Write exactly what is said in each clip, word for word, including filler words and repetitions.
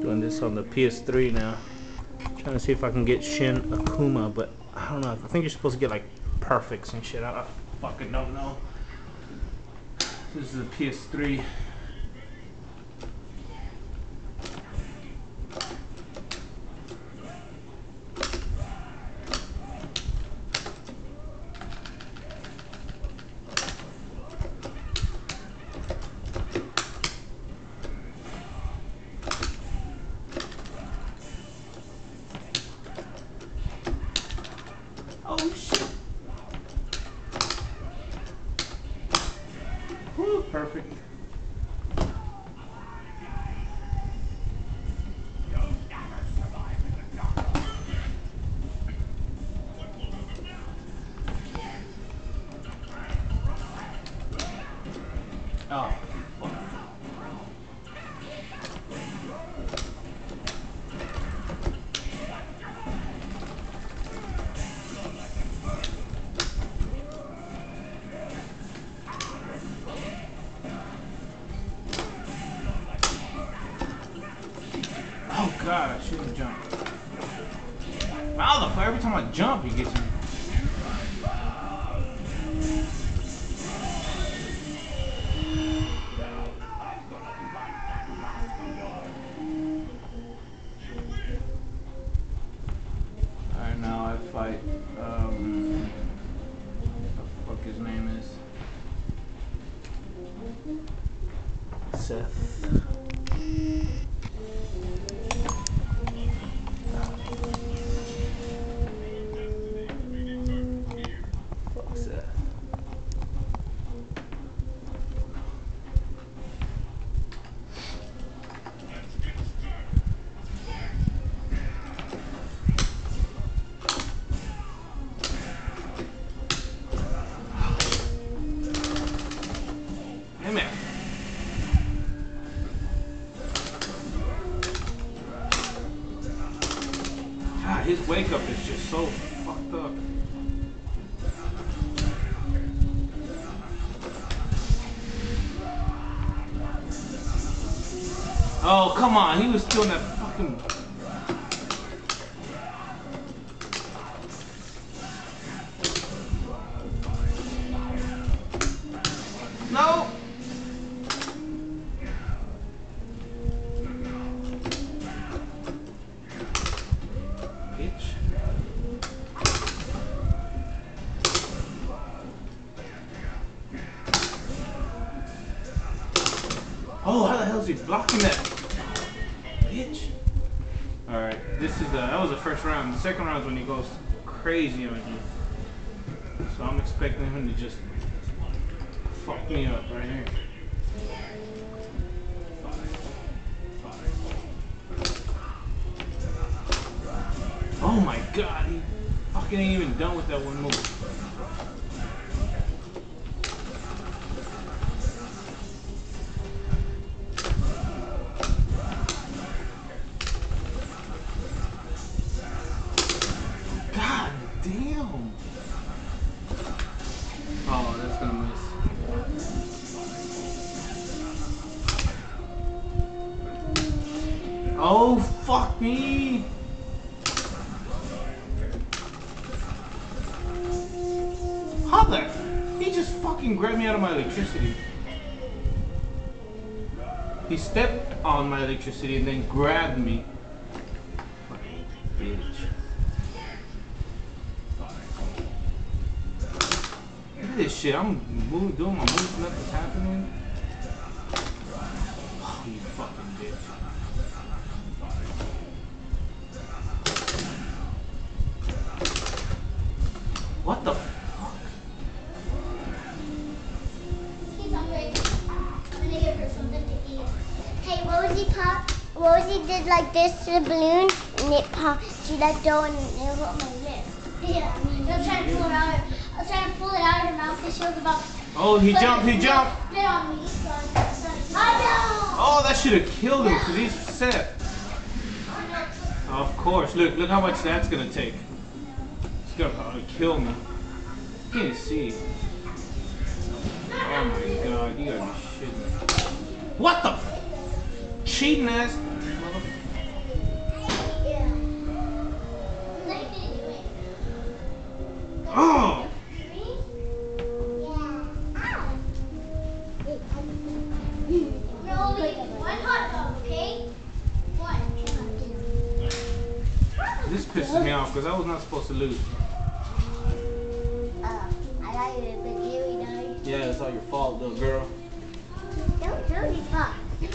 Doing this on the P S three now. Trying to see if I can get Shin Akuma, but I don't know. I think you're supposed to get like perfects and shit. I, I fucking don't know. This is a P S three. Oh shit. Woo, perfect. Oh. Oh god, I shouldn't jump. Wow, the fuck, every time I jump, he gets me. Alright, now I fight, um, what the fuck his name is? Seth. God, his wake up is just so fucked up. Oh, come on, he was still in that fucking... No! Bitch. Oh, how the hell is he blocking that? Bitch. Alright, this is the, that was the first round. The second round is when he goes crazy on you. So I'm expecting him to just fuck me up right here. Oh my god, he fucking ain't even done with that one move. God damn. Oh, that's gonna miss. Oh, fuck me. How the? He just fucking grabbed me out of my electricity. He stepped on my electricity and then grabbed me. Fucking bitch. Look at this shit. I'm moving, doing my moves, nothing's happening. Oh, you fucking bitch. What the fuck? He's hungry. I'm gonna give her something to eat. Hey, what was he pop? What was he did like this to the balloon and it pop? She let go and it was on my lip. Yeah, I mean, I was trying to pull it out. Of, I was trying to pull it out of her mouth because she was about. Oh, he jumped. He jumped. Spit on me. So I know. Oh, that should have killed him because he's Seth. Of course. Look, look how much that's gonna take. It's gonna probably kill me. Can't see. Oh my god, you gotta be shitting me. What the? Cheating ass motherfucker. pisses me off because I was not supposed to lose. Uh, I got you a big eerie night. Yeah, it's all your fault, little girl. Don't do this, Pop.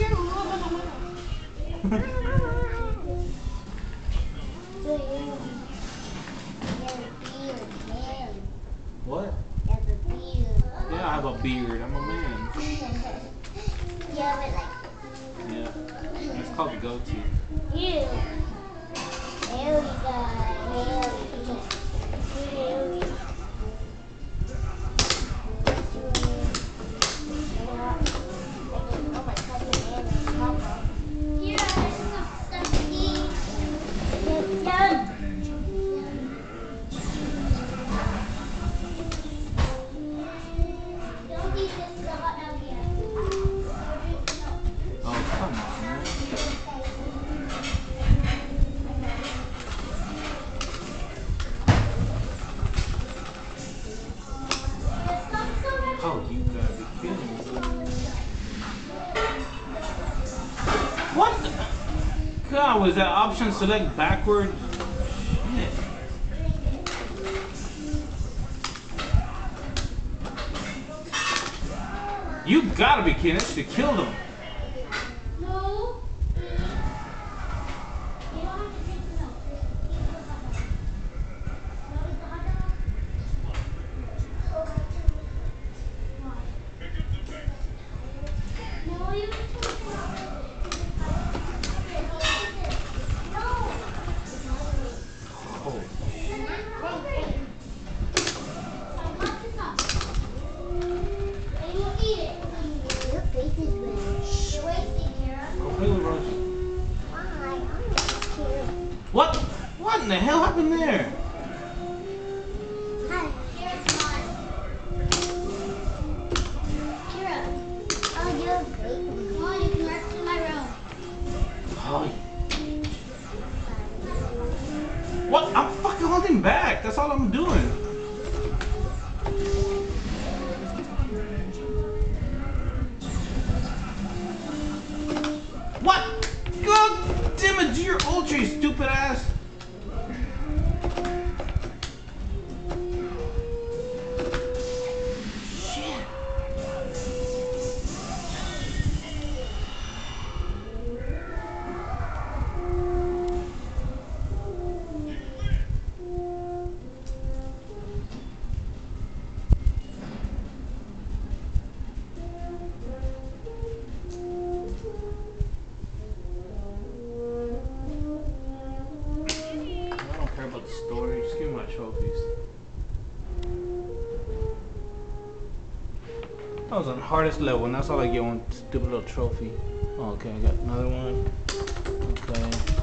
What? You have a beard. Yeah, I have a beard. I'm a man. You have it like. Yeah. It's called a goatee. Ew. There we go. There we go. Oh, you gotta be kidding me. What the? God, was that option select backward? Shit. You gotta be kidding. That should have killed him. No. What? What in the hell happened there? Hi. Here's mine. Kira. Oh, you're great. Come on, you can rest in my room. Oh. What? I'm fucking holding back. That's all I'm doing. What? God damn it, do your ultra, you stupid ass. Shit. I don't care about the story, just give me my trophies. That was on the hardest level, and that's all I get, one stupid little trophy. Oh, okay, I got another one. Okay.